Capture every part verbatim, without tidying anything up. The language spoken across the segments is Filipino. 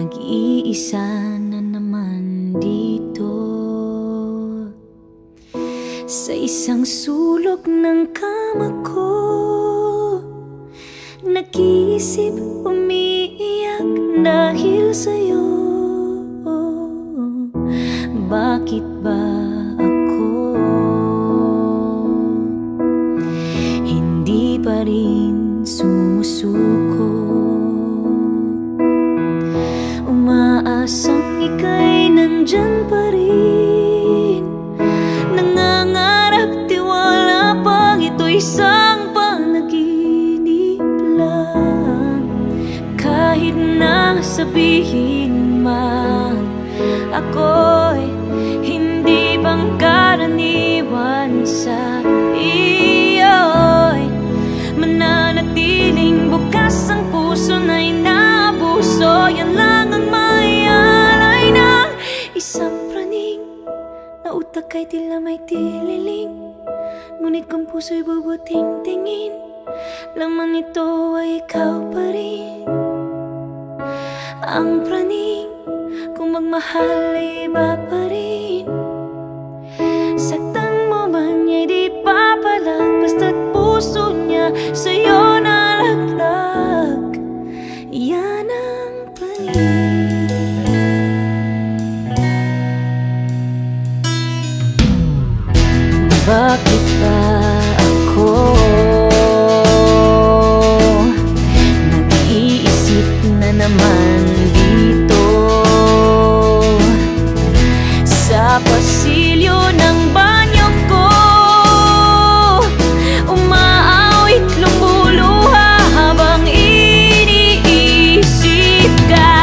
Nag-iisa na naman dito sa isang sulok ng kama ko. Nag-iisip, umiiyak dahil sa'yo. Bakit ba ako hindi pa rin sumusuko? Umaasang ika'y nandyan pa rin, nangangarap, tiwala pang ito'y isang panaginip lang. Kahit na sabihin man ako'y hindi bang karaniwan sa iyo'y mananatiling bukas ang puso na inaabuso. Yan lang ang may alay ng isang praning na utak ay tila may tililing, ngunit kung puso'y bubuting tingin, laman nito ay ikaw pa rin. Ang praning kung magmahal ay iba pa rin. Saktan mo man niya'y di papalag, basta't puso niya sa'yo nalaglag. Yan ang praning. Bakit ba ako nag-iisip na naman dito sa pasilyo ng banyo ko? Umaawit, lumuluha habang iniisip ka.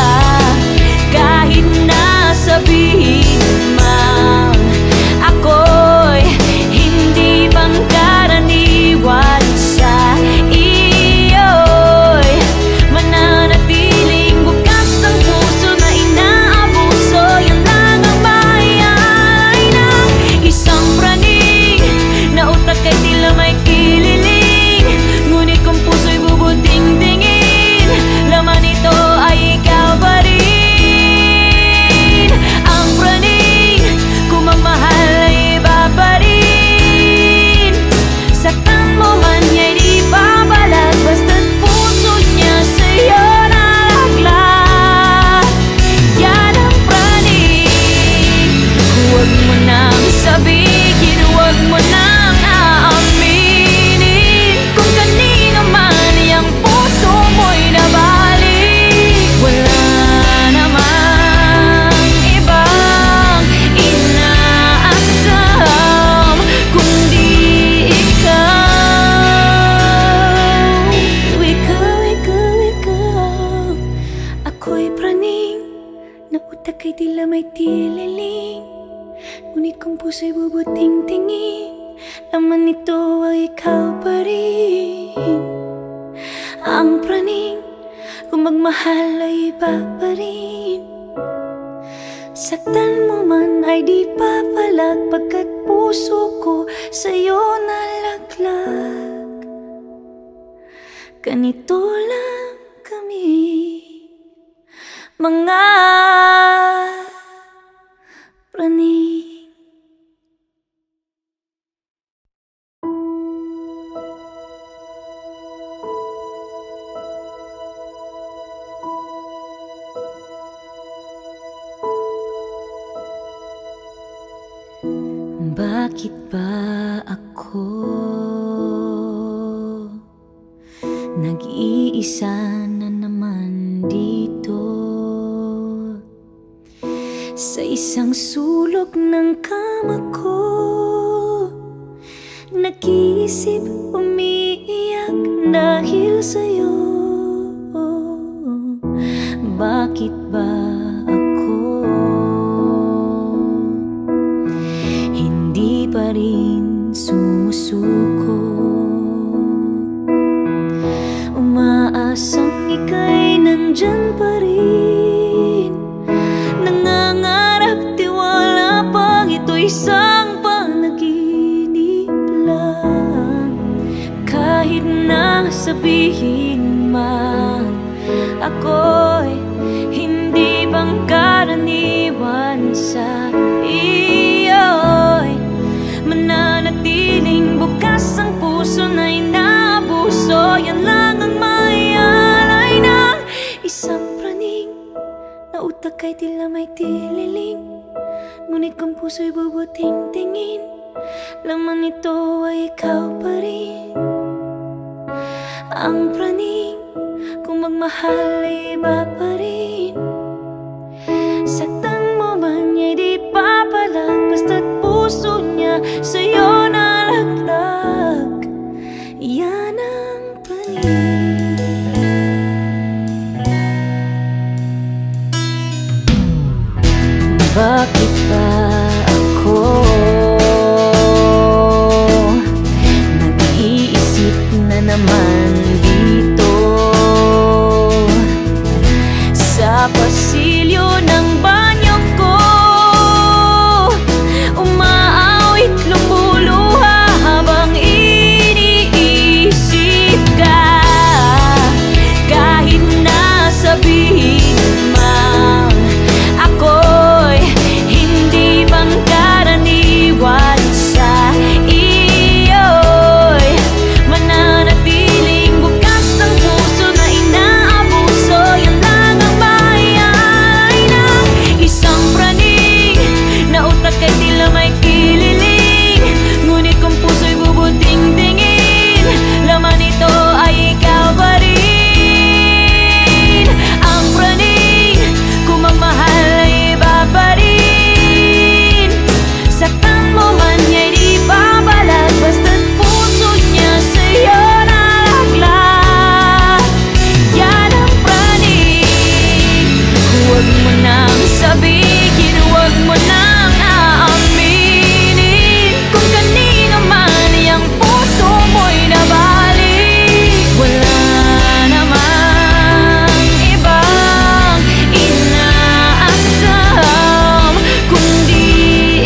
Kahit na sabihin man ako'y hindi bang karaniwan sa iyo'y mananatiling bukas ang puso na inaabuso. Yan lang ang bayay ng isang praning na utak ay tila may kililing, ngunit kung puso'y bubuting tingin, laman nito ay ikaw pa rin. Ang praning kung magmahal ay iba pa rin. Saktan mo man niya'y di babalag, basta't puso niya sa'yo nalaglag. Yan ang praning. Huwag mo nang sabihin, huwag mo nang aaminin kung kanino man iyang puso mo'y nabalik. Wala namang ibang inaasam kundi ikaw. Ikaw, ikaw, ikaw. Ako'y praning na utak ay tila may tililing, ngunit kung puso'y bubuting tingin, laman nito ay ikaw pa rin. Ang praning kung magmahal ay iba pa rin. Saktan mo man ay di papalag, pagkat puso ko sa'yo nalaglag. Ganito lang kami, mga praning. Bakit ba ako nag-iisa na naman dito sa isang sulok ng kama ko? Nag-iisip, umiiyak dahil sa'yo. Bakit ba ako hindi pa rin sumusuko? Umaasang ika'y nandyan pa rin, nangangarap, tiwala pang ito'y isang panaginip lang. Kahit na sabihin man ako'y hindi karaniwan sa iyo'y mananatiling bukas ang puso na inaabuso. Yan lang ang may alay ng isang praning na utak ay tila may tililing, ngunit kung puso'y bubuting tingin, laman nito ay ikaw pa rin. Ang praning kung magmahal ay iba pa rin. Saktan mo man niya'y di papalag, basta't puso niya sa'yo nalaglag. Yan ang praning. Bakit ba ako nag-iisip na naman dito sa pasilyo ng banyo ko? Umaawit, lumuluha habang iniisip ka. Kahit na sabihin mang ako'y hindi bang karaniwan sa iyo'y mananatiling bukas ang puso na inaabuso. Yan lang ang bayay ng isang praning na utak ay tila may kililing, ngunit kung puso'y bubuting tingin, laman nito ay ikaw pa rin. Ang praning kung magmahal ay iba pa rin. Saktan mo man niya'y di babalag, basta't puso niya sa'yo nalaglag. Yan ang praning. Huwag mo nang sabihin, huwag mo nang aaminin kung kanino man iyang puso mo'y nabalik. Wala namang ibang inaasam kundi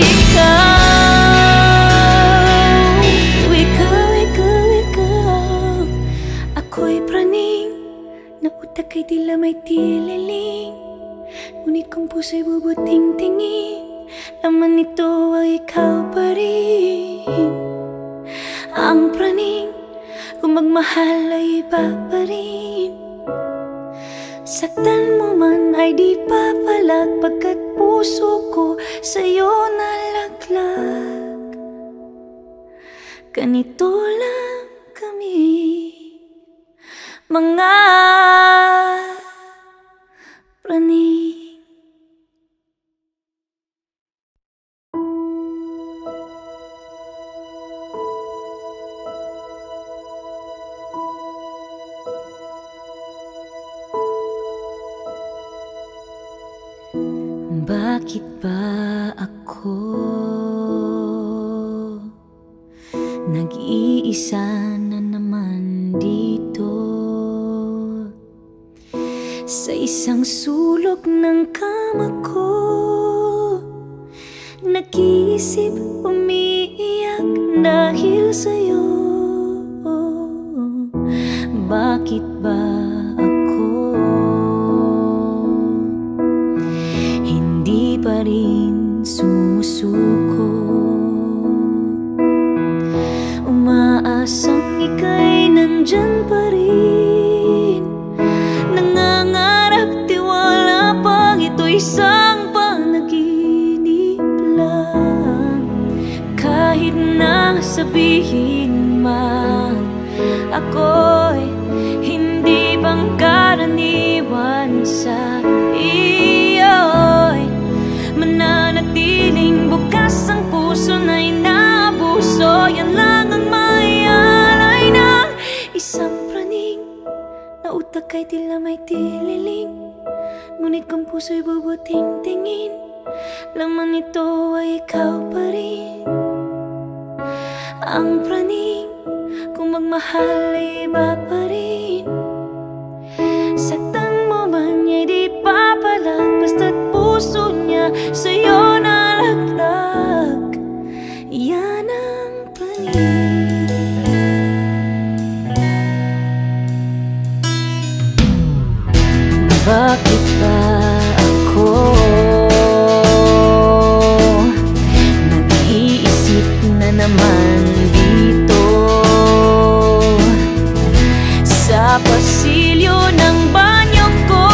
ikaw. Ikaw, ikaw, ikaw. Ako'y praning na utak ay tila may tililing, ngunit kung puso'y bubuting tingin, laman nito ay ikaw pa rin. Ang praning kung magmahal ay iba pa rin. Saktan mo man ay di papalag, pagkat puso ko sa'yo nalaglag. Ganito lang kami, mga praning. Bakit ba ako nag-iisa na naman dito sa isang sulok ng kama ko? Nag-iisip, umiiyak dahil sa'yo. Bakit ba pa rin sumusuko? Umaasang ika'y nandyan pa rin, nangangarap tiwala pang ito'y isang panaginip lang. Kahit na sabihin man ako'y hindi bang karaniwan sa iyo'y mananatiling bukas ang puso na inaabuso. Yan lang ang may alay ng isang praning na utak ay tila may tililing, ngunit kung puso'y bubuting tingin, laman nito ay ikaw pa rin. Ang praning kung magmahal ay iba pa rin. Saktan mo man niya'y di papalag, basta't puso niya sa'yo nalaglag. Yan ang praning. Bakit ba ako sa pasilyo ng banyo ko.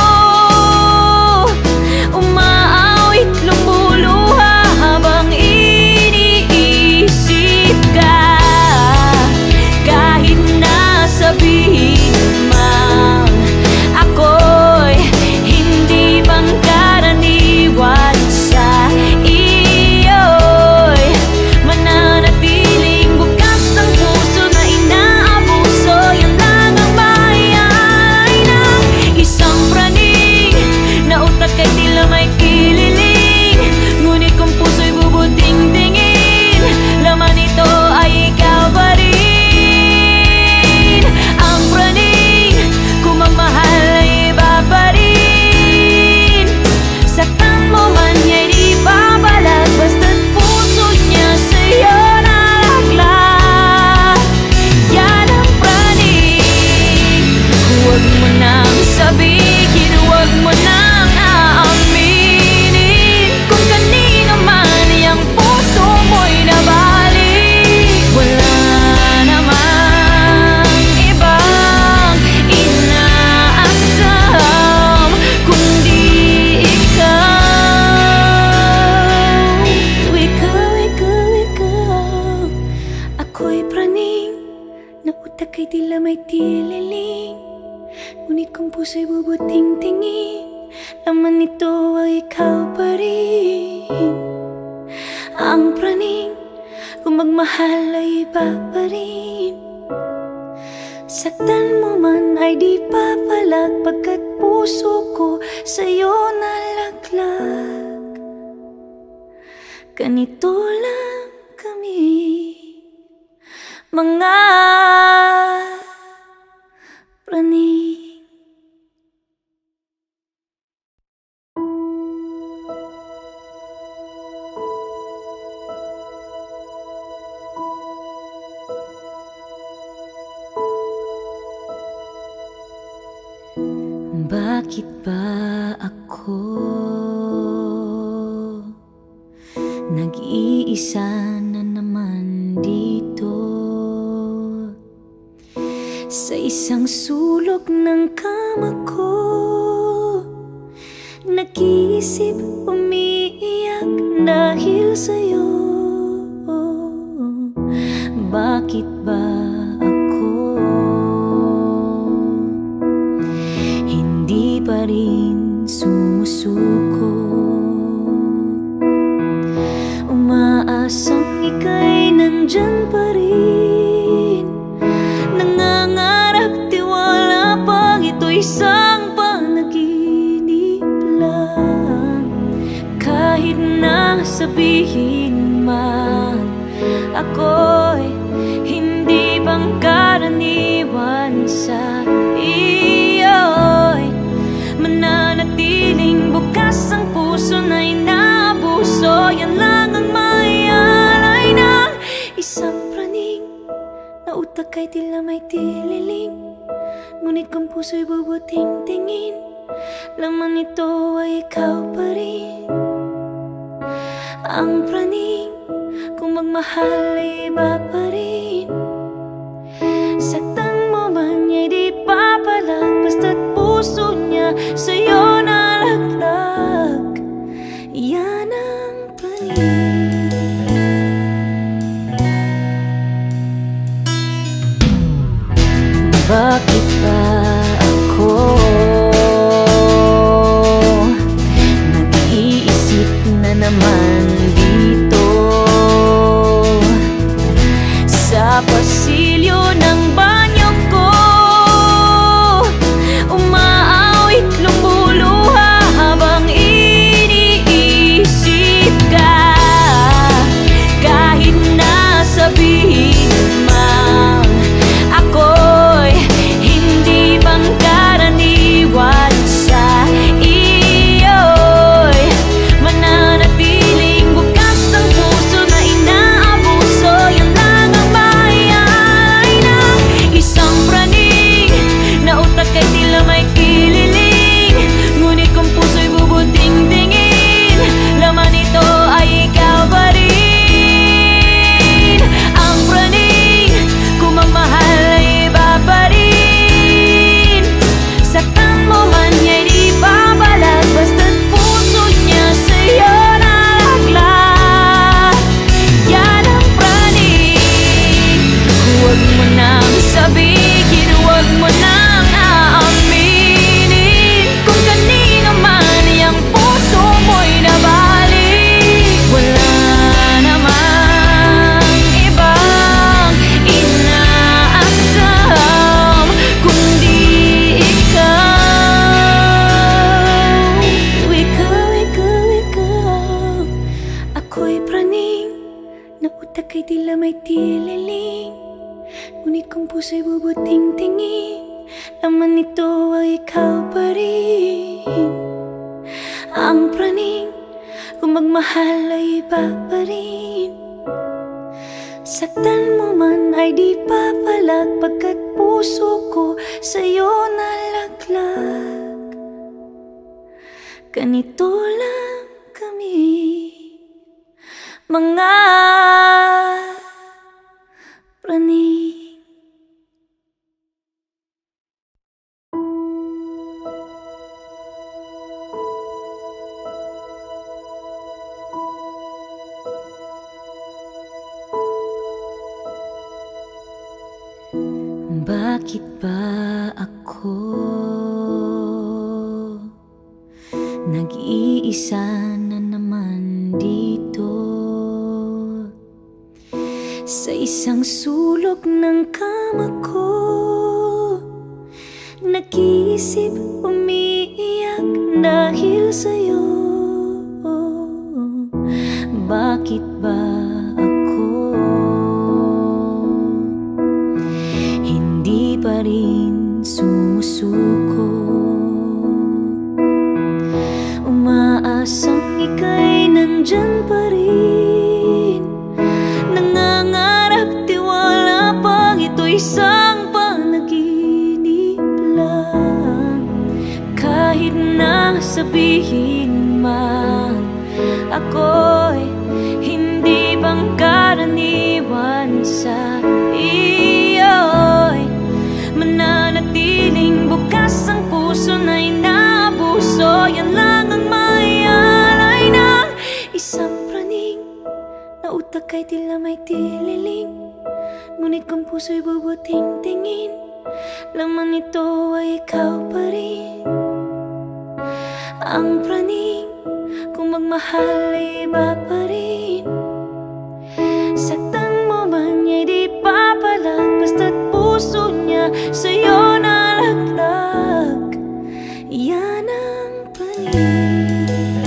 Umaawit, lumuluha habang iniisip ka. Kahit na sabihin mang ako'y hindi bang karaniwan sa iyo'y mananatiling bukas ang puso na inaabuso. Yan lang ang bayay ng isang praning na utak ay tila may kililing. Ngunit kung puso'y bubuting tingin, laman nito ay ikaw pa rin. Ang praning kung magmahal ay iba pa rin. Saktan mo man niya'y di babalag, basta't puso niya sa'yo nalaglag. Yan ang praning. Huwag mo nang sabihin, huwag mo nang aaminin kung kanino man yung puso mo'y nabalik. Wala namang ibang inaasam kundi ikaw. Ikaw, ikaw, ikaw. Ako'y praning na utak ay tila may tililing. Ngunit kung puso'y bubuting tingin, laman nito ay ikaw pa rin. Ang praning kung magmahal ay iba pa rin. Saktan mo man ay di papalag, pagkat puso ko sa'yo nalaglag. Ganito lang kami, mga praning. Bakit ba ako nag-iisa na naman dito sa isang sulok ng kama ko? Nag-iisip, umiiyak dahil sa'yo. Bakit ba pa rin sumusuko? Umaasang ika'y nandyan pa rin, nangangarap tiwala pang ito'y isang panaginip lang. Kahit na sabihin man ako'y hindi bang karaniwan sa iyo'y mananatiling bukas ang puso na inaabuso. Yan lang ang mayalay ng isang praning na utak ay tila may tililing. Ngunit kung puso'y bubuting tingin, laman nito ay ikaw pa rin. Ang praning kung magmahal ay iba pa rin. Saktan mo man niya'y di papalag, basta't puso niya sa'yo nalaglag. Yan ang praning. Bakit ba ako nag-iisip na naman dito sa Laman nito ay ikaw pa rin. Ang praning kung magmahal ay iba pa rin. Saktan mo man ay di papalag, pagkat puso ko sa'yo nalaglag. Ganito lang kami, mga praning. Bakit ba ako nag-iisa na naman dito, sa isang sulok ng kama ko? Nag-iisip, umiiyak dahil sa'yo. Bakit ba pa rin sumusuko, umaasang ika'y nandyan pa rin, nangangarap tiwala pang ito'y isang panaginip lang. Kahit na sabihin man ako'y hindi pangkaraniwan sa iyo'y mananatiling bukas ang puso na inaabuso. Yan lang ang mayalay ng isang praning na utak ay tila may tililing, ngunit kung puso'y bubuting tingin, laman nito ay ikaw pa rin. Ang praning kung magmahal ay iba pa rin. Saktan mo man niya'y di papalag, basta't puso niya sa'yo nalaglag. Yan ang praning.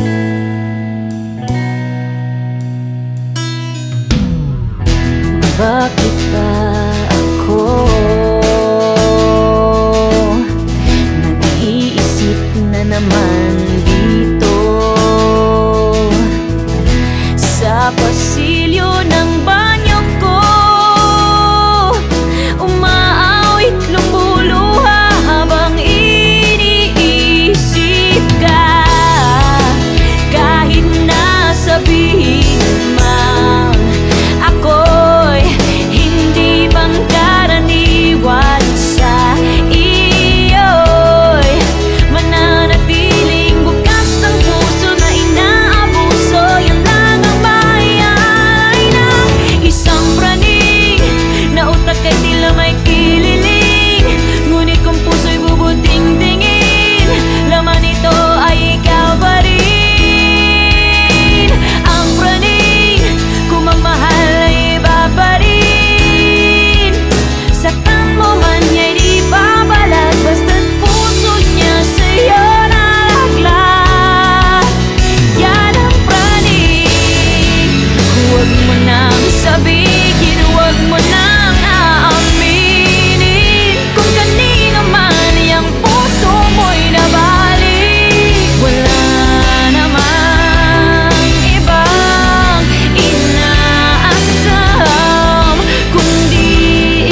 Bakit ba ako nag-iisip na naman dito, sa pasilyo ng banyo ko? Umaawit, lumuluha habang iniisip ka. Kahit na sabihin man ako'y hindi pangkaraniwan sa iyo'y mananatiling bukas ang puso na inaabuso. Yan lang ang mayay ng isang praning na utak ay tila may kililing, ngunit kung puso'y bubuting tingin, laman nito ay ikaw pa rin. Ang praning kung magmahal ay iba pa rin. Saktan mo man niya'y di papalag, basta't puso niya sa'yo nalaglag. Yan ang praning. Huwag mo nang sabihin, huwag mo nang aaminin, kung kanino man iyang puso mo'y nabalik. Wala namang ibang inaasam kundi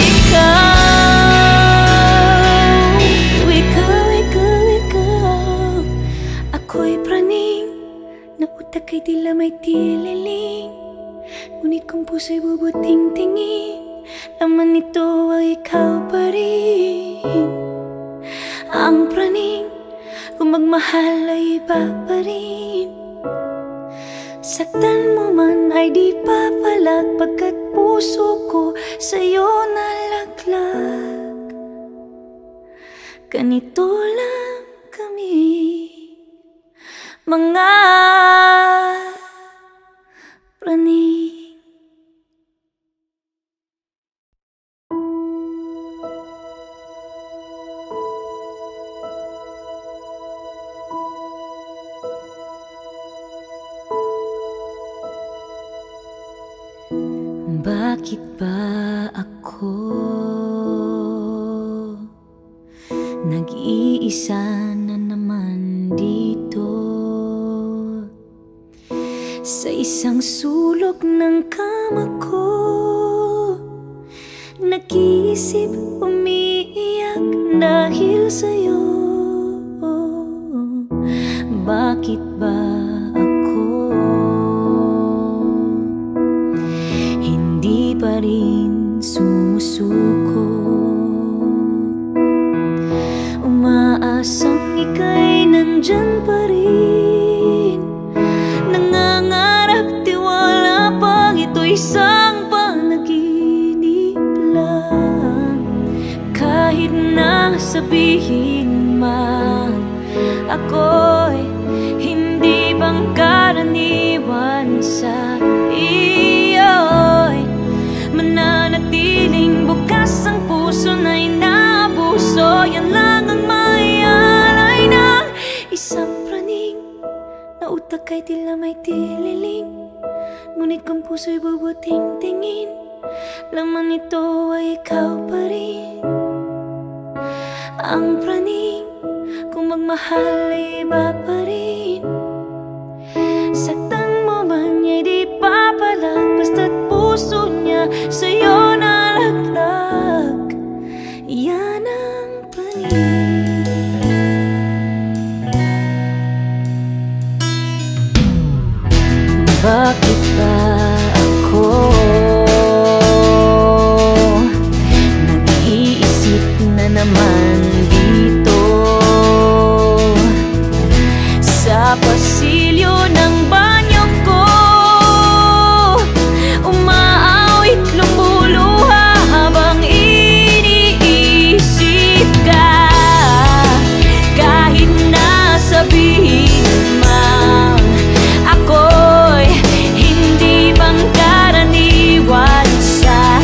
ikaw. Ikaw, ikaw, ikaw. Ako'y praning na utak ay tila may tililing, ngunit kung puso'y bubuting tingin, laman nito ay ikaw pa rin. Ang praning kung magmahal ay iba pa rin. Saktan mo man ay di papalag, pagkat puso ko sa'yo nalaglag. Ganito lang kami, mga praning. Bakit ba ako nag-iisa na naman dito sa isang sulok ng kama ko. Nag-iisip, umiiyak dahil sa'yo. Bakit ba ako hindi pa rin sumusuko? Umaasang ika'y nandyan pa rin, nangangarap tiwala pang ito'y isang panaginip lang. Kahit na sabihin man ako'y hindi bang karaniwan sa iyo'y mananatiling bukas ang puso na inaabuso. Yan lang ang may alay ng isang praning na utak ay tila may tililing, ngunit kung puso'y bubuting tingin, laman nito ay ikaw pa rin. Ang praning kung magmahal ay iba pa rin. Saktan mo man niya'y di papalag, basta't puso niya sa'yo nalaglag. Yan ang praning. Bakit ba ako nag-iisip na naman dito sa pasilyo ng banyo ko? Umaawit, lumuluha habang iniisip ka. Kahit na sabihin man ako'y hindi bang karaniwan sa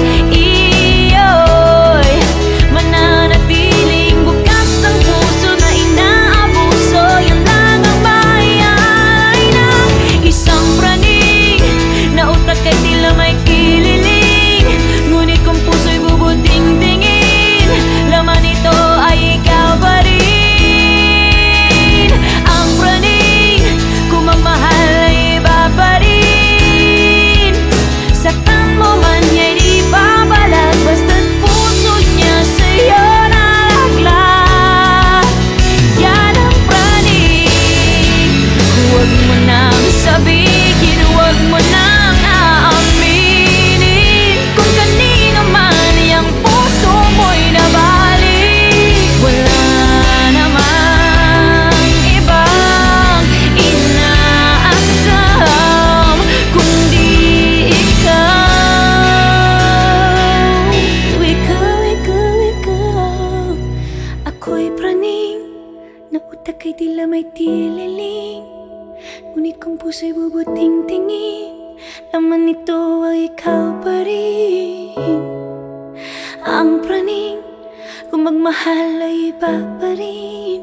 iyo'y mananatiling bukas ang puso na inaabuso. Yan lang ang bayay ng isang praning na utak ay tila may kililing, ngunit kung puso'y bubuting tingin, laman nito ay ikaw pa rin. Ang praning kung magmahal ay iba pa rin. Saktan mo man niya'y di babalag, basta't puso niya sa'yo nalaglag. Yan ang praning. Huwag mo nang sabihin, huwag mo nang aaminin kung kanino man iyang puso mo'y nabalik. Wala namang ibang inaasam kundi ikaw. Ikaw, ikaw, ikaw. Ako'y praning na utak ay tila may tililing, ngunit kung puso'y bubuting tingin, laman nito ay ikaw pa rin. Ang praning kung magmahal ay iba pa rin.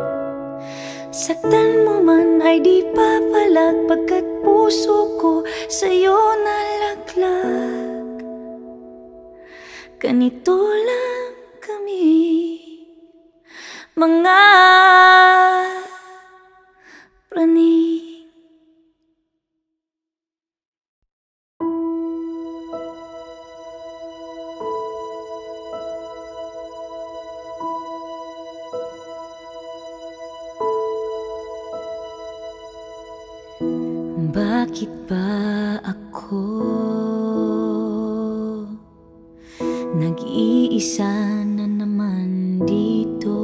Saktan mo man ay di papalag, pagkat puso ko sa'yo nalaglag. Ganito lang kami, mga praning. Bakit ba ako nag-iisa na naman dito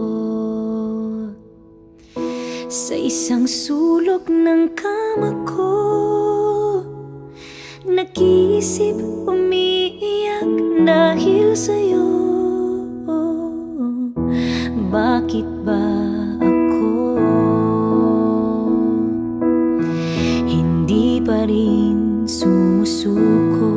sa isang sulok ng kama ko? Nag-iisip, umiiyak dahil sa'yo. Bakit ba pa rin sumusuko?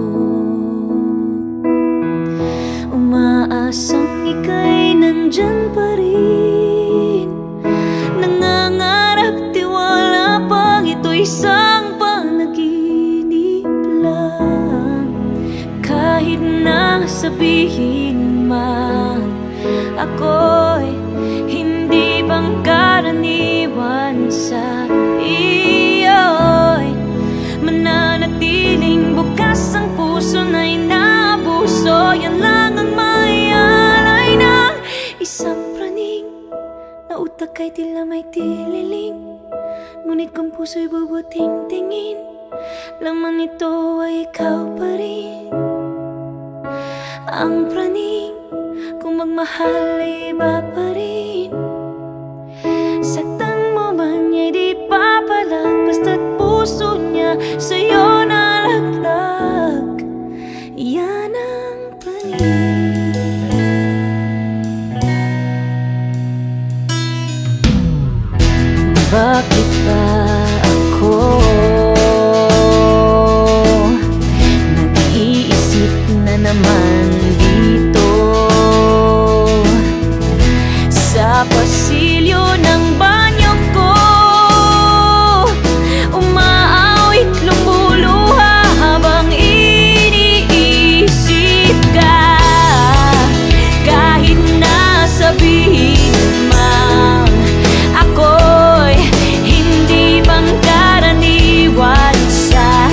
Umaasang ika'y nandyan pa rin, nangangarap tiwala pang ito'y isang panaginip lang. Kahit na sabihin man ako'y utak ay tila may tililing, ngunit kung puso'y bubuting tingin, laman nito ay ikaw pa rin. Ang praning kung magmahal ay iba pa rin. Saktan mo man niya'y di papalag, basta't puso niya sa'yo nalaglag. Yan ang praning. Bakit ba ako nag-iisip na naman dito sa pasilyo ng banyo ko? Umaawit, lumuluha habang iniisip ka. Kahit na sabihin mang ako'y hindi pangkaraniwan sa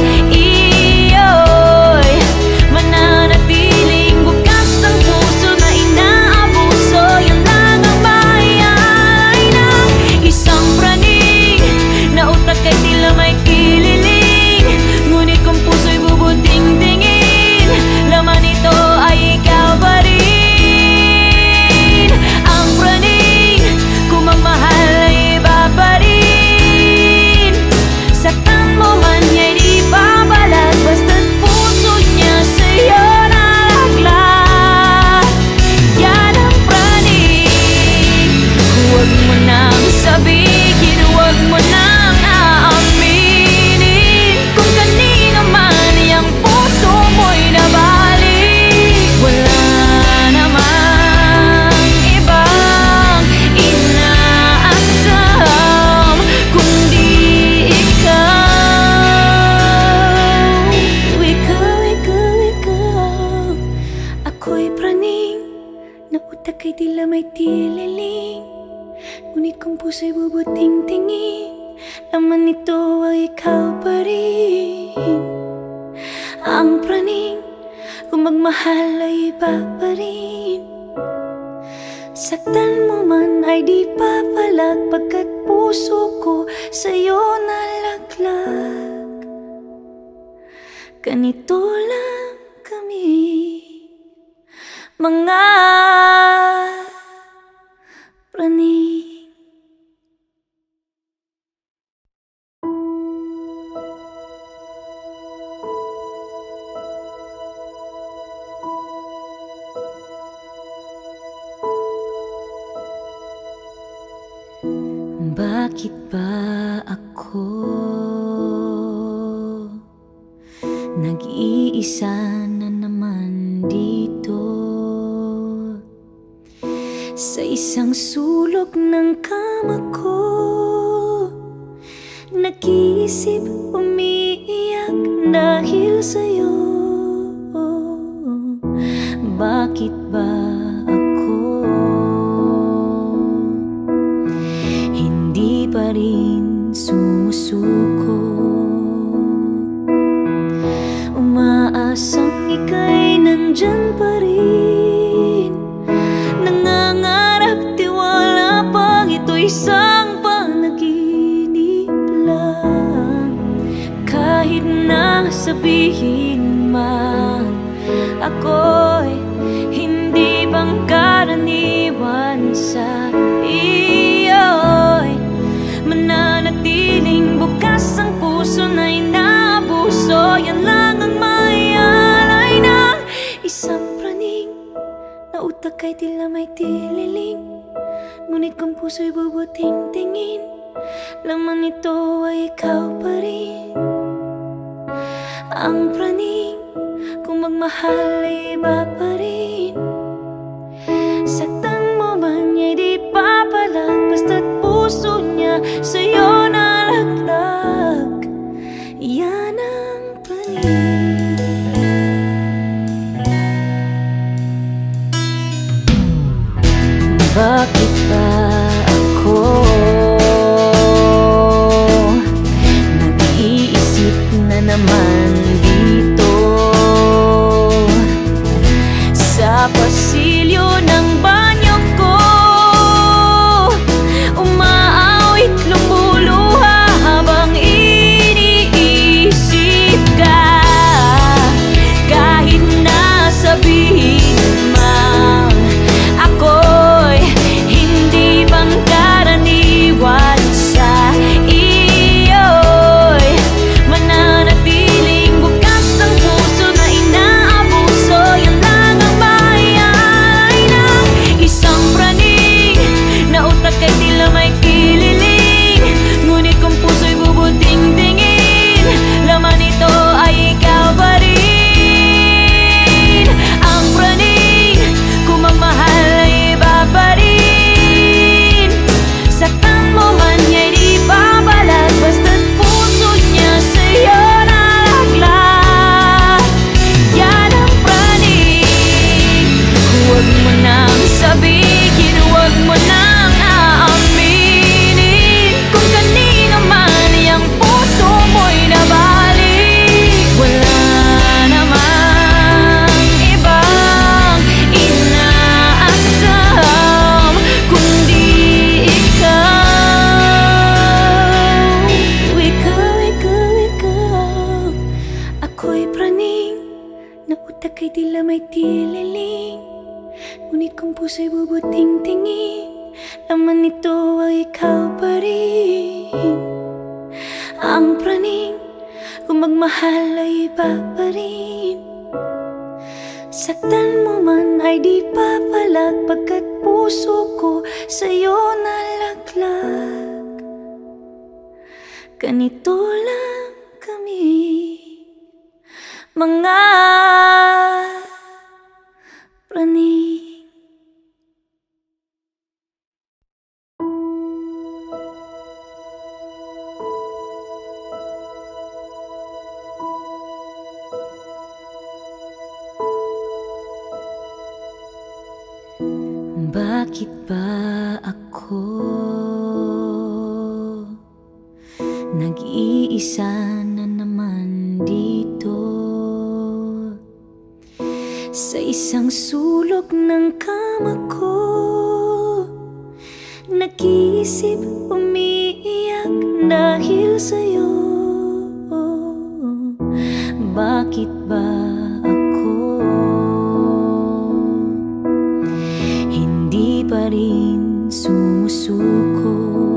iyo'y mananatiling bukas ang puso na inaabuso. Yan lang ang bayay ng isang praning na utak ay tila may kililing, ngunit kung puso'y bubuting tingin, laman nito ay ikaw pa rin. Ang praning kung magmahal ay iba pa rin. Saktan mo man niya'y di babalag, basta't puso niya sa'yo nalaglag. Yan ang praning. Huwag mo nang sabihin, huwag mo nang aaminin kung kanino man iyang puso mo'y nabalik. Wala namang ibang inaasam kundi ikaw. Ikaw, ikaw, ikaw. Ako'y praning na utak ay tila may tililing, ngunit kung puso'y bubuting tingin, laman nito ay ikaw pa rin. Ang praning kung magmahal ay iba pa rin. Saktan mo man ay di papalag, pagkat puso ko sa'yo nalaglag. Ganito lang kami, mga praning. Bakit ba ako nag-iisa na naman dito sa isang sulok ng kama ko? Nag-iisip, umiiyak dahil sa'yo. Bakit ba ako hindi pa rin sumusuko? Umaasang ika'y nandyan pa rin, nangangarap, tiwala pang ito'y isang panaginip lang. Kahit na sabihin man ako'y hindi pangkaraniwan sa iyo'y mananatiling bukas ang puso na inaabuso. Yan lang ang mayalay ng isang praning na utak ay tila may tililing, ngunit kung puso'y bubuting tingin, laman nito ay ikaw pa rin. Ang praning kung magmahal ay iba pa rin. Saktan mo man niya'y di papalag, basta't puso niya sa'yo nalaglag. Yan ang praning. Bakit ba ako nag-iisip na naman dito sa pasilyo ng banyo ko? ito ay ikaw pa rin. Ang praning kung magmahal ay iba pa rin. Saktan mo man ay di papalag, pagkat puso ko sa'yo nalaglag. Ganito lang kami, mga praning. Bakit ba ako nag-iisa na naman dito, sa isang sulok ng kama ko? Nag-iisip, umiiyak dahil sa'yo. Bakit ba pa rin sumusuko?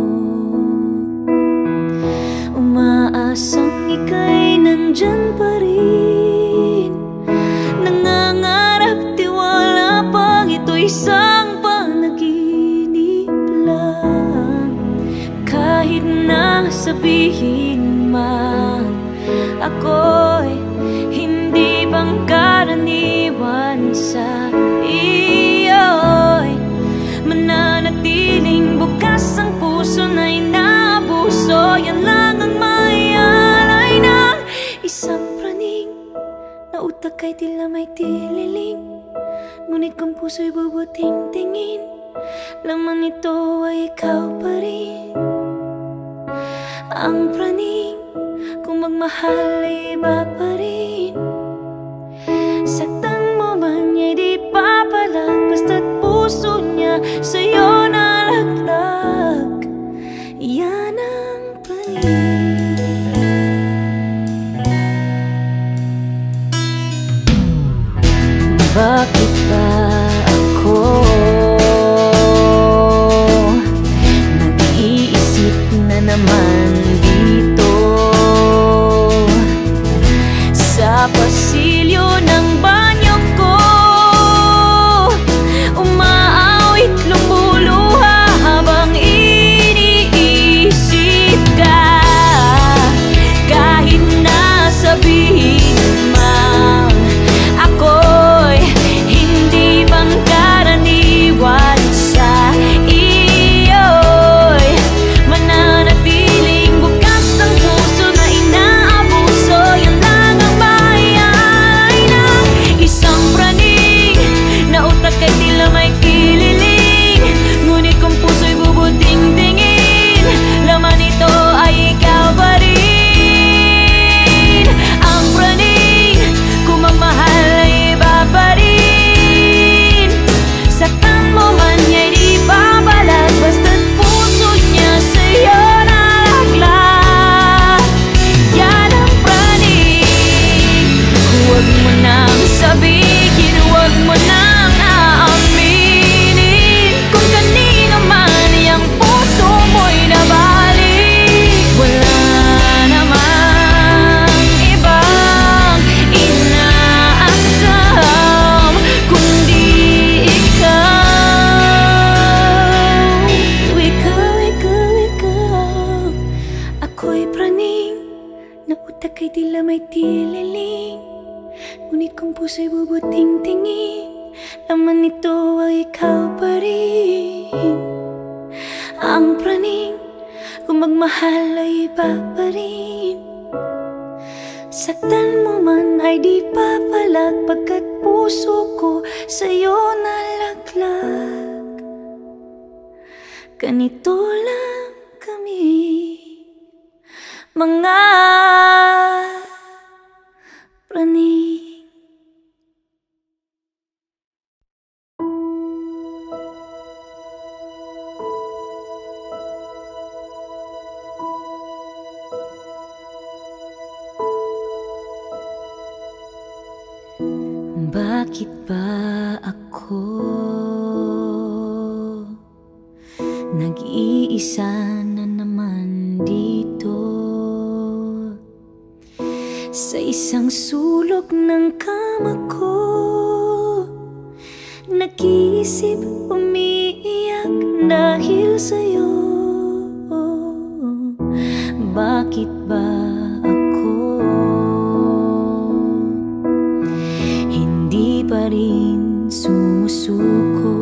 Umaasang ika'y nandyan pa rin, nangangarap tiwala pang ito'y isang panaginip lang. Kahit na sabihin man ako'y hindi bang karaniwan sa iyo'y mananatiling bukas ang puso na inaabuso. Yan lang ang may alay ng isang praning na utak ay tila may tililing, ngunit kung puso'y bubuting tingin, laman nito ay ikaw pa rin. Ang praning kung magmahal ay iba pa rin. Saktan mo man niya'y di papalag, basta't puso niya sa'yo nalaglag. Yan ang praning. Bakit ba ako nag-iisip na naman dito, sa pasilyo ng banyo ko? Umaawit, lumuluha habang iniisip ka. Kahit na sabihin man ako'y hindi bang karaniwan sa iyo'y mananatiling bukas ang puso na inaabuso. Yan lang ang bayay ng isang praning na utak ay tila may kililing, ngunit kung puso'y bubuting tingin, laman nito ay ikaw pa rin. Ang praning kung magmahal ay iba pa rin. Saktan mo man niya'y di babalag, basta't puso niya sa'yo nalaglag. Yan ang praning. Huwag mo nang sabihin, huwag mo nang aaminin, kung kanino man iyang puso mo'y nabalik. Wala namang ibang inaasam kundi ikaw. Ikaw, ikaw, ikaw. Ako'y praning na utak ay tila may tililing, ngunit kung puso'y bubuting tingin, laman nito ay ikaw pa rin. Ang praning kung magmahal ay iba pa rin. Saktan mo man ay di papalag, pagkat puso ko sa'yo nalaglag. Ganito lang kami, mga praning. Bakit ba ako nag Nag-iisa na naman dito sa isang sulok ng kama ko. Nag-iisip, umiiyak dahil sa'yo. Bakit ba ako hindi pa rin sumusuko?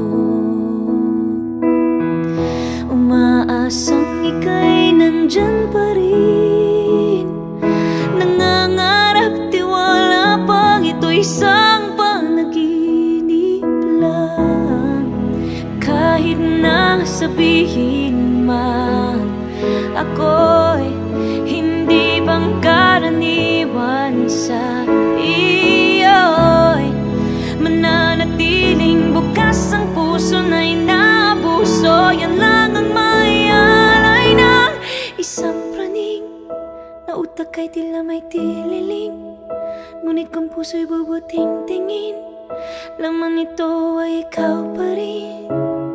Umaasang ika'y nandyan pa rin, nangangarap, tiwala pang ito'y isang panaginip lang. Kahit na sabihin man ako'y hindi bang karaniwan sa iyo'y mananatiling bukas ang puso na inaabuso. Yan lang ang may alay ng isang praning na utak ay tila may tililing, ngunit kung puso'y bubuting tingin, laman nito ay ikaw pa rin.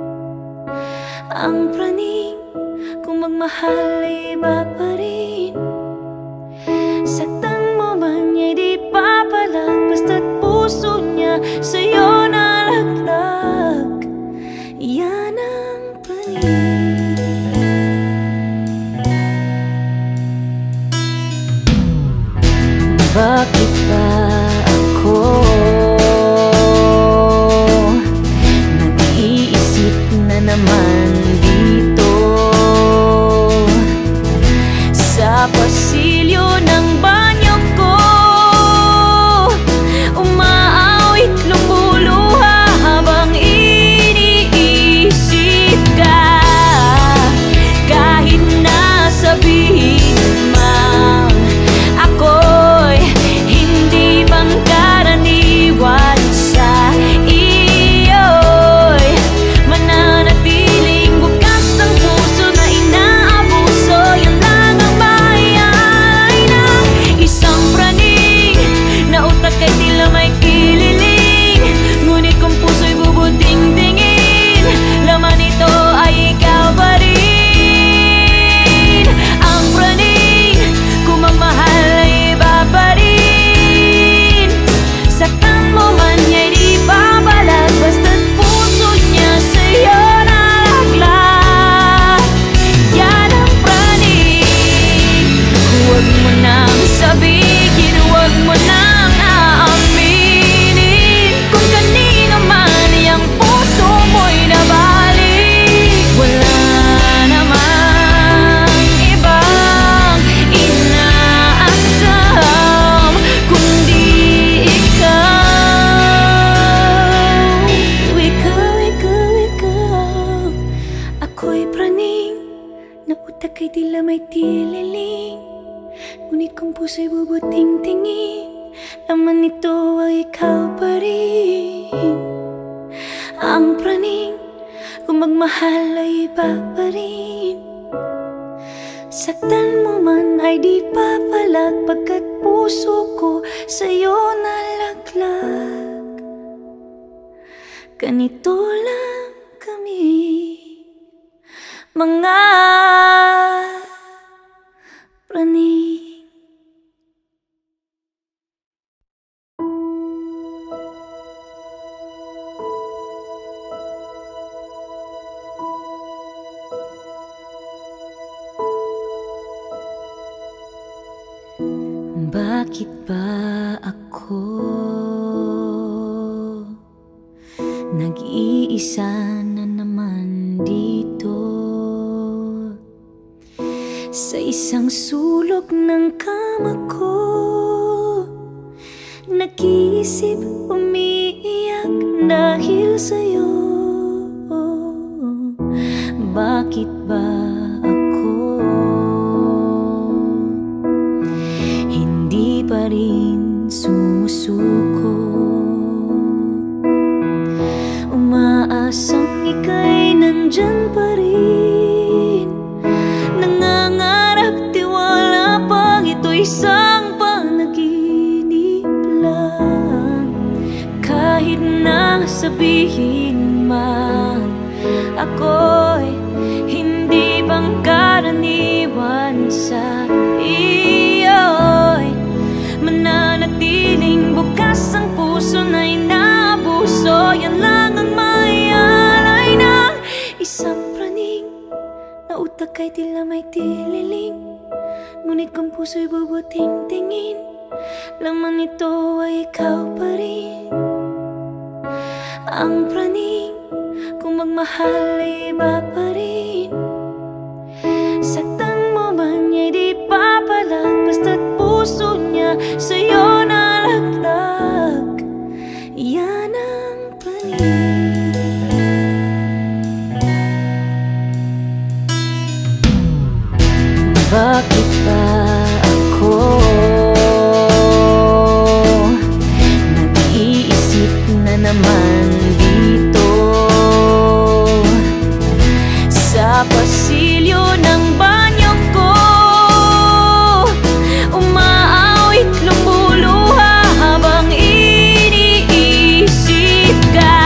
Ang praning kung magmahal ay iba pa rin. Saktan mo man niya'y di papalag, basta't puso niya sa'yo nalaglag. Yan ang praning. Bakit ba ako nag-iisip na naman dito sa pasilyo ng banyo ko? Umaawit, lumuluha habang iniisip ka. Kahit na sabihin man ako'y hindi bang karaniwan sa iyo'y mananatiling bukas ang puso na inaabuso. Yan lang ang bayay ng isang praning na utak ay tila may kililing, ngunit kung puso'y bubuting tingin, laman nito ay ikaw pa rin. Ang praning kung magmahal ay iba pa rin. Saktan mo man niya'y di babalag, basta't puso niya sa'yo nalaglag. Yan ang praning. Huwag mo nang sabihin, huwag mo nang aaminin kung kanino man iyang puso mo'y nabalik. Wala namang ibang inaasam kundi ikaw. Ikaw, ikaw, ikaw. Ako'y praning na utak ay tila may tililing, ngunit kung puso'y bubuting tingin, laman nito ay ikaw pa rin. Ang praning kung magmahal ay iba pa rin. Saktan mo man ay di papalag, pagkat puso ko sa'yo nalaglag. Ganito lang kami, mga praning. Bakit ba ako nag-iisa na naman dito sa isang sulok ng kama ko? Nag-iisip, umiiyak dahil sa'yo. Bakit ba ako hindi pa rin sumusuko? Umaasang ika'y nandyan pa rin, nangangarap, tiwala pang ito'y isang panaginip lang. Kahit na sabihin man ako'y hindi utak ay tila may tililing, ngunit kung puso'y bubuting tingin, laman nito ay ikaw pa rin. Ang praning kung magmahal ay iba pa rin. Saktan mo man niya'y di papalag, basta't puso niya sa'yo nalaglag. Yan ang praning. Bakit ba ako nag-iisip na naman dito sa pasilyo ng banyo ko? Umaawit lumuluha habang iniisip ka,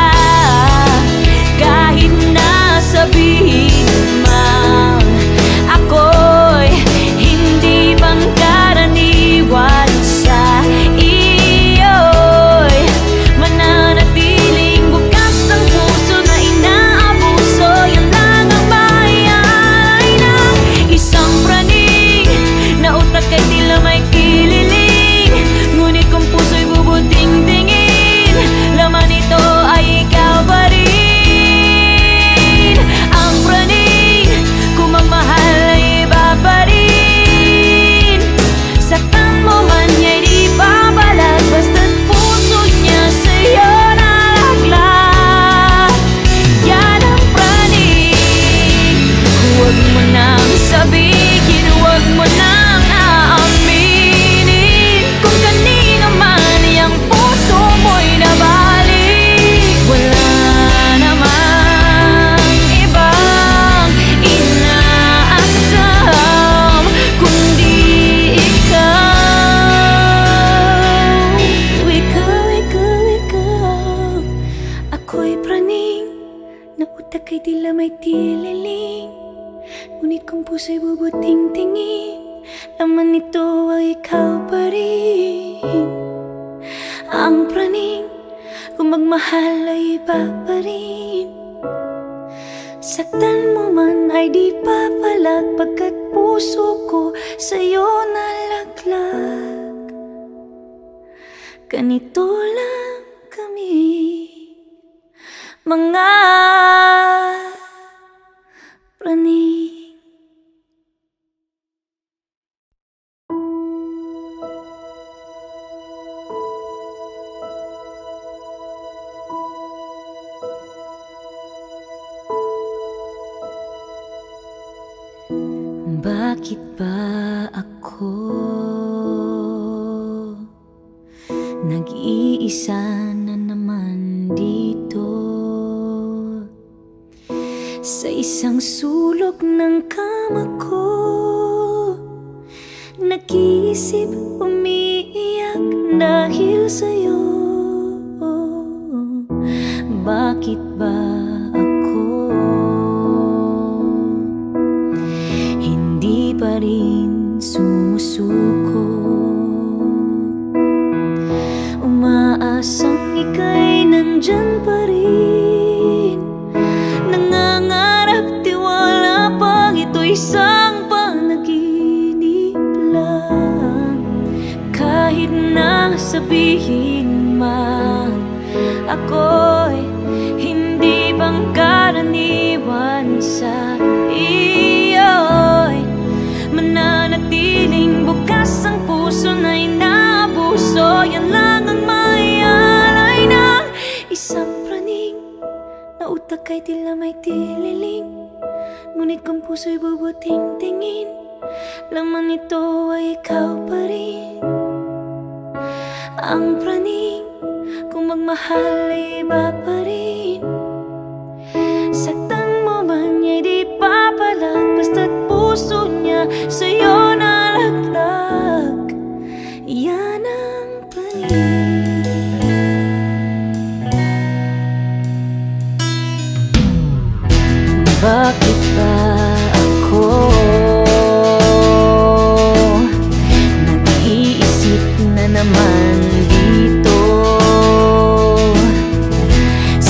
kahit na sabihin mang ako'y hindi bang karaniwan sa iyo'y mananatiling bukas ang puso na inaabuso. Yan lang ang bayay ng isang praning na utak ay tila may kililing, ngunit kung puso'y bubuting tingin, laman nito ay ikaw pa rin. Ang praning kung magmahal ay iba pa rin. Saktan mo man niya'y di babalag, basta't puso niya sa'yo nalaglag. Yan ang praning. Huwag mo nang sabihin, huwag mo nang aaminin kung kanino man iyang puso mo'y nabalik. Wala namang ibang inaasam kundi ikaw. Ikaw, ikaw, ikaw. Ako'y praning na utak ay tila may tililing, ngunit kung puso'y bubuting tingin, laman nito ay ikaw pa rin. Ang praning kung magmahal ay iba pa rin. Saktan mo man ay di papalag, pagkat puso ko sa'yo nalaglag. Ganito lang kami, mga praning. Bakit ba ako nag-iisa na naman dito sa isang sulok ng kama ko? Nag-iisip, umiiyak dahil sa'yo. Bakit ba pa rin sumusuko? Umaasang ika'y nandyan pa rin, nangangarap tiwala pang ito'y isang panaginip lang. Kahit na sabihin man ako'y hindi bang karaniwan sa iyo'y mananatiling bukas ang puso na inaabuso. Yan lang ang mayalay ng isang praning na utak ay tila may tililing, ngunit kung puso'y bubuting tingin, laman nito ay ikaw pa rin. Ang praning kung magmahal ay iba pa rin. Saktan mo man niya'y di papalag, basta't puso niya sa'yo nalaglag. Yan ang praning. Bakit ba ako nag-iisip na naman dito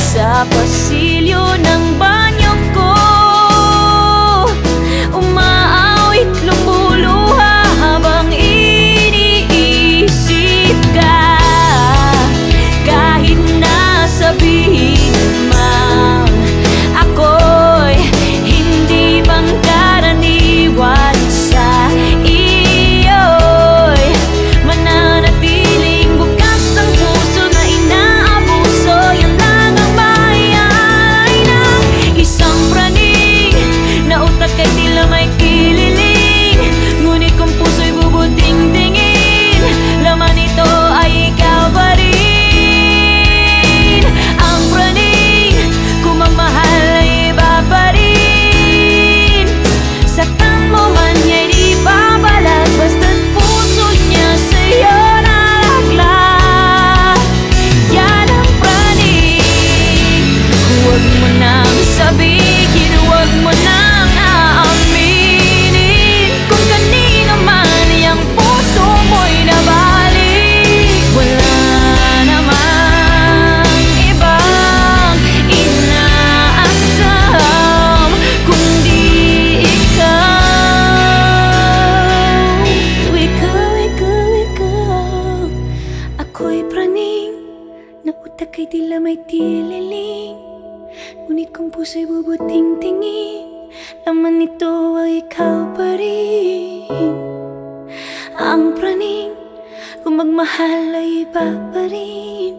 ito ay ikaw pa rin. Ang praning kung magmahal ay iba pa rin.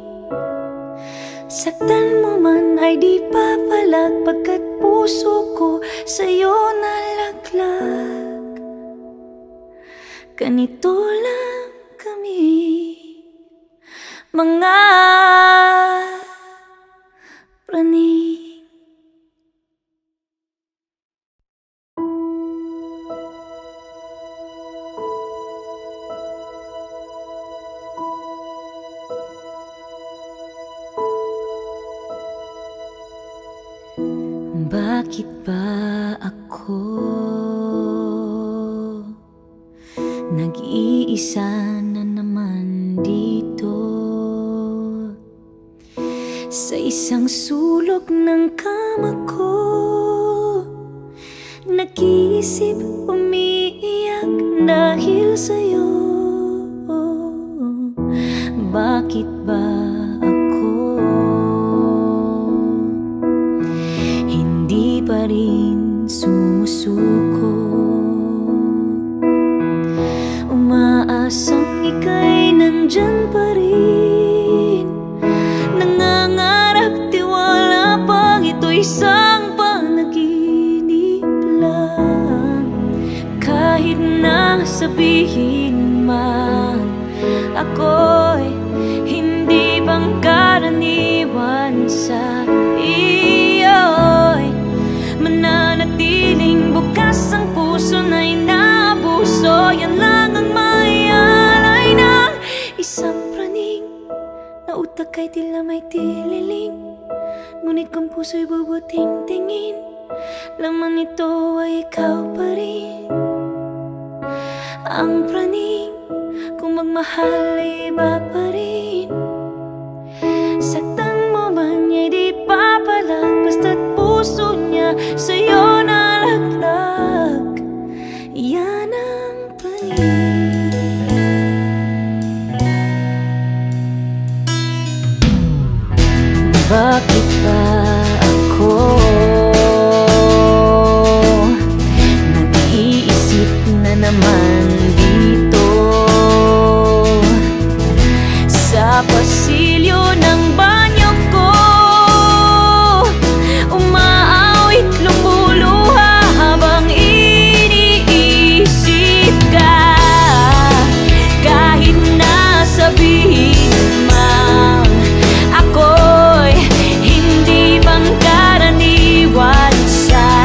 Saktan mo man ay di papalag, pagkat puso ko sa'yo nalaglag. Ganito lang kami, mga praning. Bakit ba ako nag-iisa na naman dito, sa isang sulok ng kama ko? Nag-iisip, umiiyak dahil sa'yo. Bakit ba pa rin sumusuko? Umaasang ika'y nandyan pa rin, nangangarap tiwala pang ito'y isang panaginip lang. Kahit na sabihin man ako'y hindi bang karaniwan sa iyo'y mananatiling bukas ang puso na inaabuso. Yan lang ang may alay ng isang praning na utak ay tila may tililing, ngunit kung puso'y bubuting tingin, laman nito ay ikaw pa rin. Ang praning kung magmahal ay iba pa rin. Saktan mo man ay di papalag, basta't puso niya sa'yo nalaglag. Yan ang praning. Bakit ba ako nag-iisip na naman dito, sa pasilyo ng banyo ko? Umaawit, lumuluha habang iniisip ka. Kahit na sabihin man ako'y hindi bang karaniwan sa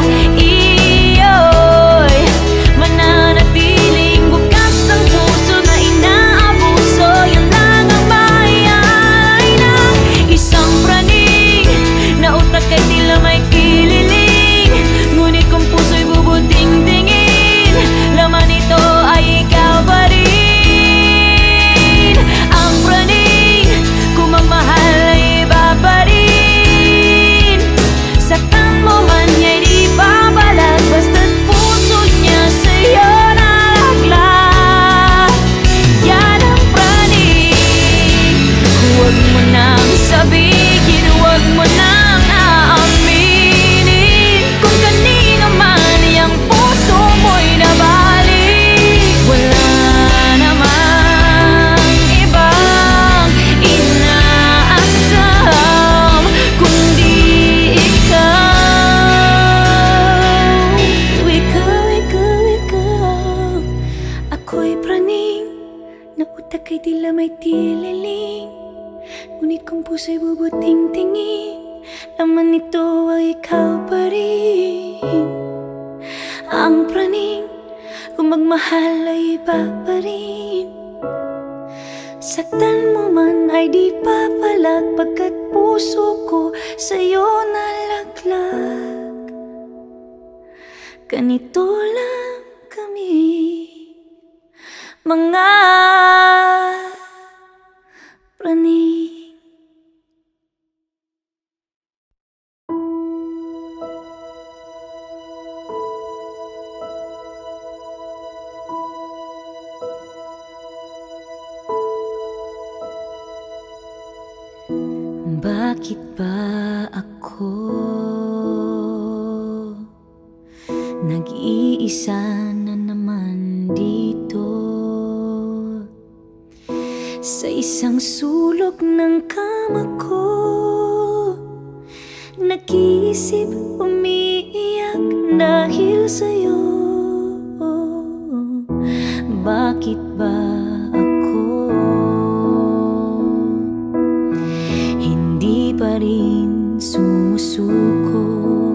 iyo'y mananatiling bukas ang puso na inaabuso. Yan lang ang bayay ng isang praning na utak ay tila may kililing, ngunit kung puso'y bubuting tingin, laman nito ay ikaw pa rin. Ang praning kung magmahal ay iba pa rin. Saktan mo man niya di babalag, basta't puso niya sa'yo nalaglag. Yan ang praning. Huwag mo nang sabihin, huwag mo nang aaminin, kung kanino man iyang puso mo'y nabalik. Wala namang ibang inaasam kundi ikaw. Ikaw, ikaw, ikaw. Ako'y praning na utak ay tila may tililing, ngunit kung puso'y bubuting tingin, laman nito ay ikaw pa rin. Ang praning kung magmahal ay iba pa rin. Saktan mo man ay di papalag, pagkat puso ko sa'yo nalaglag. Ganito lang kami, mga praning. Bakit ba ako nag-iisip Nag-iisa na naman dito sa isang sulok ng kama ko. Nag-iisip, umiiyak dahil sa'yo. Bakit ba ako hindi pa rin sumusuko?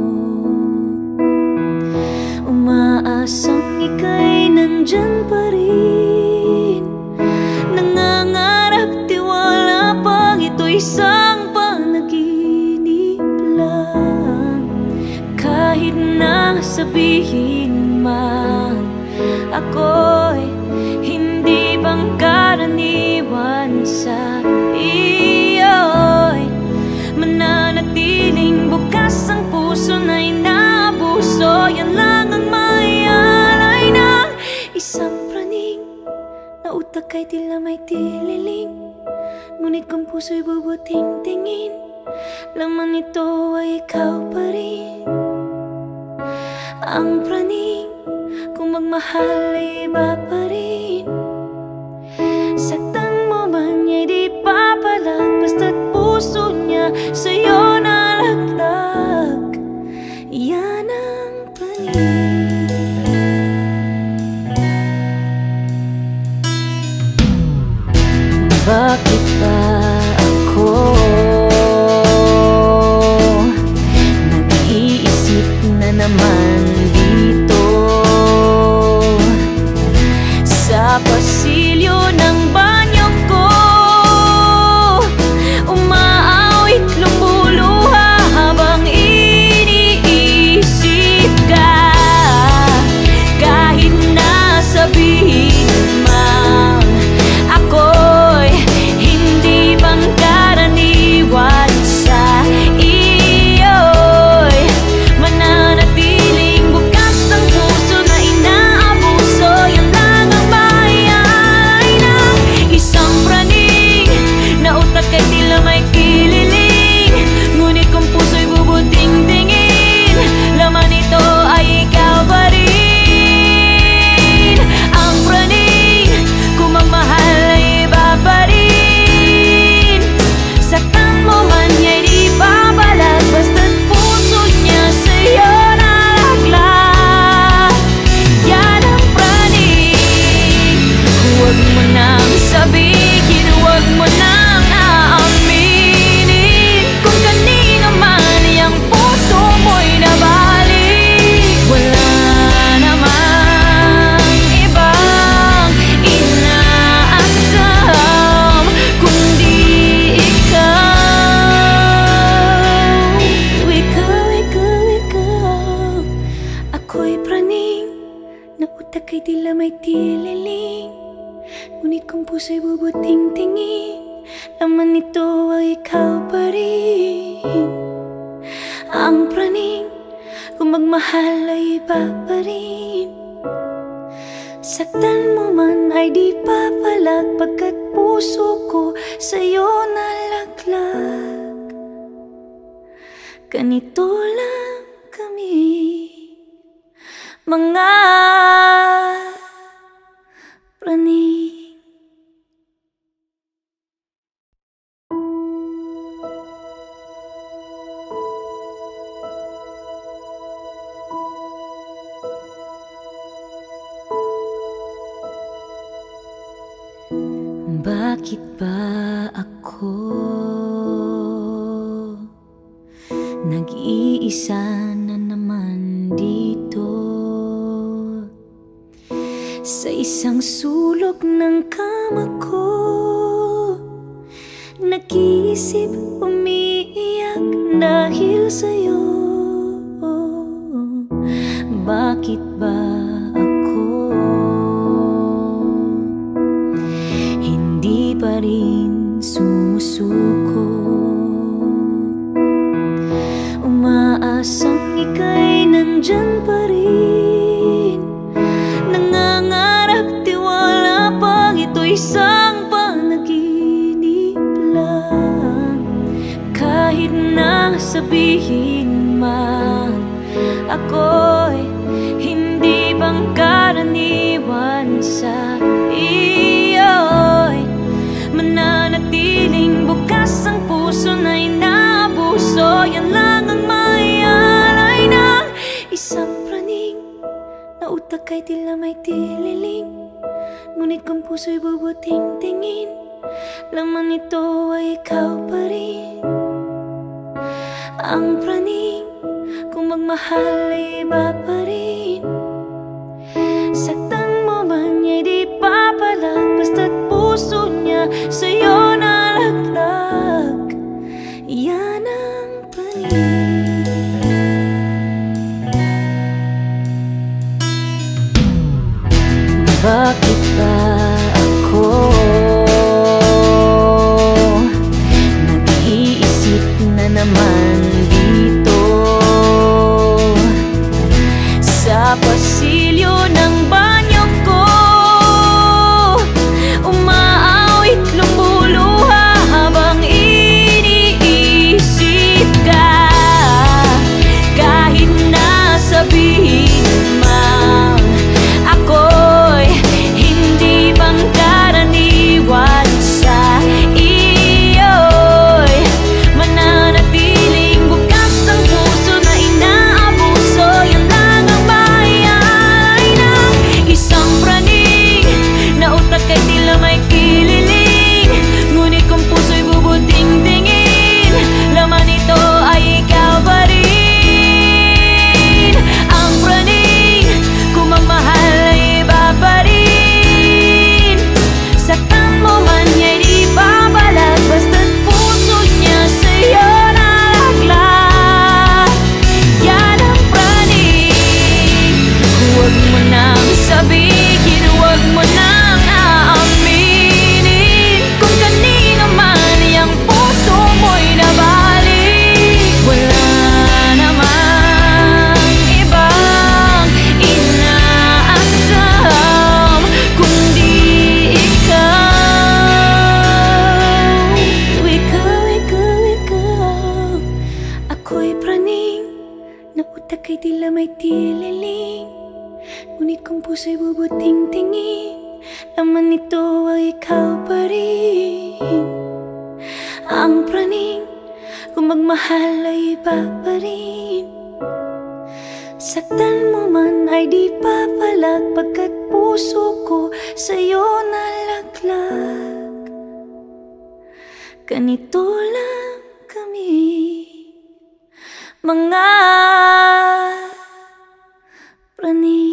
Umaasang ika'y nandyan pa rin, nangangarap, tiwala pang ito'y isang panaginip lang. Kahit na sabihin man ako'y hindi pangkaraniwan sa iyo'y mananatiling bukas ang puso na inaabuso. Yan lang ang may alay ng isang praning na utak ay tila may tililing. Ngunit kung puso'y bubuting tingin, laman nito ay ikaw pa rin. Ang praning kung magmahal ay iba pa rin. Saktan mo man niya'y di papalag, basta't puso niya sa'yo nalaglag. Yan ang praning. Bakit ba ako nag-iisip na naman dito sa pasilyo ng banyo ko? Umaawit, lumuluha habang iniisip ka. Kahit na sabihin man ako'y hindi pangkaraniwan sa iyo'y mananatiling bukas ang puso na inaabuso. Yan lang ang bayay ng isang praning na utak ay tila may kililing. Ngunit kung puso'y bubuting tingin, laman nito ay ikaw pa rin. Ang praning kung magmahal ay iba pa rin. Saktan mo man niya'y di babalag, basta't puso niya sa'yo nalaglag. Yan ang praning. Huwag mo nang sabihin, huwag mo nang aaminin kung kanino man iyang puso mo'y nabalik. Wala namang ibang inaasam kundi ikaw. Ikaw, ikaw, ikaw. Ako'y praning na utak ay tila may tililing. Ngunit kung puso'y bubuting tingin, laman nito ay ikaw pa rin. Ang praning kung magmahal ay iba pa rin. Saktan mo man ay di papalag, pagkat puso ko sa'yo nalaglag. Ganito lang kami, mga praning. Bakit ba ako nag-iisa na naman dito sa isang sulok ng kama ko? Nag-iisip, umiiyak dahil sa'yo. Bakit ba pa rin sumusuko? Umaasang ika'y nandyan pa rin, nangangarap, tiwala pang ito'y isang panaginip lang. Kahit na sabihin man ako'y hindi utak ay tila may tililing, ngunit kung puso'y bubuting tingin, laman nito ay ikaw pa rin. Ang praning kung magmahal ay iba pa rin. Saktan mo man niya'y di papalag, basta't puso niya sa'yo nalaglag. Yan ang praning. Bakit ba ako nag-iisip na naman dito sa pasilyo ng banyo ko? Umaawit, lumuluha habang iniisip ka. Kahit na sabihin mang ako'y hindi bang karaniwan sa iyo'y mananatiling bukas ang puso na inaabuso. Yan lang ang bayay ng isang praning na utak ay tila may kililing, ngunit kung puso'y bubuting tingin, laman nito ay ikaw pa rin. Ang praning kung magmahal ay iba pa rin. Saktan mo man niya'y di babalag, basta't puso niya sa'yo nalaglag. Yan ang praning. Huwag mo nang sabihin, huwag mo nang aaminin kung kanino man yung puso mo'y nabalik. Wala namang ibang inaasam kundi ikaw. Ikaw, ikaw, ikaw. Ako'y praning na utak ay tila may tililing, ngunit kung puso'y bubuting tingin, laman nito ay ikaw pa rin. Ang praning kung magmahal ay iba pa rin. Saktan mo man ay di papalag, pagkat puso ko sa'yo nalaglag. Ganito lang kami, mga praning.